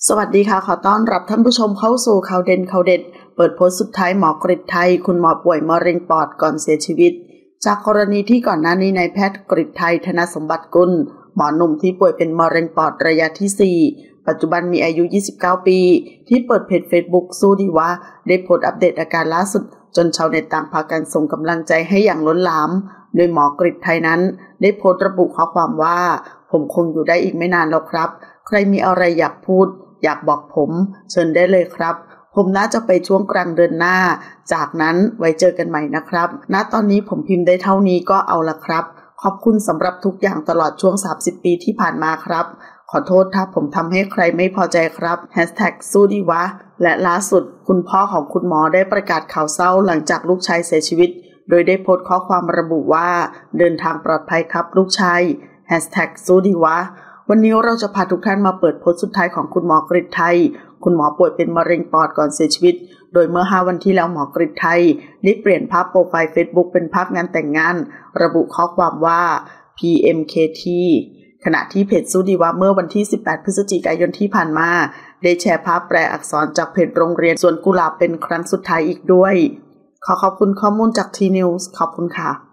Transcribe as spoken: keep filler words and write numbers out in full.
สวัสดีค่ะขอต้อนรับท่านผู้ชมเข้าสู่ข่าวเด่นข่าวเด็ดเปิดโพสต์สุดท้ายหมอกฤษไทยคุณหมอป่วยมะเร็งปอดก่อนเสียชีวิตจากกรณีที่ก่อนหน้านี้นายแพทย์กฤษไทยธนสมบัติกุลหมอหนุ่มที่ป่วยเป็นมะเร็งปอดระยะที่สี่ปัจจุบันมีอายุยี่สิบเก้าปีที่เปิดเพจ Facebook สู้ดีวะได้โพสต์อัปเดตอาการล่าสุดจนชาวเน็ตต่างพากันส่งกำลังใจให้อย่างล้นหลามโดยหมอกฤษไทยนั้นได้โพสต์ระบุข้อความว่าผมคงอยู่ได้อีกไม่นานแล้วครับใครมีอะไรอยากพูดอยากบอกผมเชิญได้เลยครับผมน่าจะไปช่วงกลางเดือนหน้าจากนั้นไว้เจอกันใหม่นะครับณตอนนี้ผมพิมพ์ได้เท่านี้ก็เอาละครับขอบคุณสำหรับทุกอย่างตลอดช่วงสามสิบปีที่ผ่านมาครับขอโทษถ้าผมทำให้ใครไม่พอใจครับแฮชแท็กสู้ดีวะและล่าสุดคุณพ่อของคุณหมอได้ประกาศข่าวเศร้าหลังจากลูกชายเสียชีวิตโดยได้โพสต์ข้อความระบุว่าเดินทางปลอดภัยครับลูกชายแฮชแท็กสู้ดีวะวันนี้เราจะพาทุกท่านมาเปิดโพสต์สุดท้ายของคุณหมอกฤษไทยคุณหมอป่วยเป็นมะเร็งปอดก่อนเสียชีวิตโดยเมื่อห้าวันที่แล้วหมอกฤษไทยได้เปลี่ยนภาพโปรไฟล์ Facebook เป็นภาพงานแต่งงานระบุข้อความว่า พี เอ็ม เค ที ขณะที่เพจสู้ดีวะเมื่อวันที่สิบแปดพฤศจิกายนที่ผ่านมาได้แชร์ภาพแปลอักษรจากเพจโรงเรียนสวนกุหลาบเป็นครั้งสุดท้ายอีกด้วยขอขอบคุณข้อมูลจาก ที นิวส์ ขอบคุณค่ะ